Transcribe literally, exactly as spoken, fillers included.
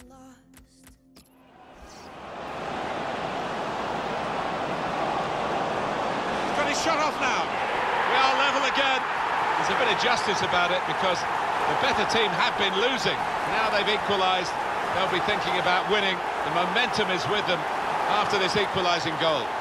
Got his shot off now. We are level again. There's a bit of justice about it because the better team have been losing. Now they've equalised. They'll be thinking about winning. The momentum is with them after this equalising goal.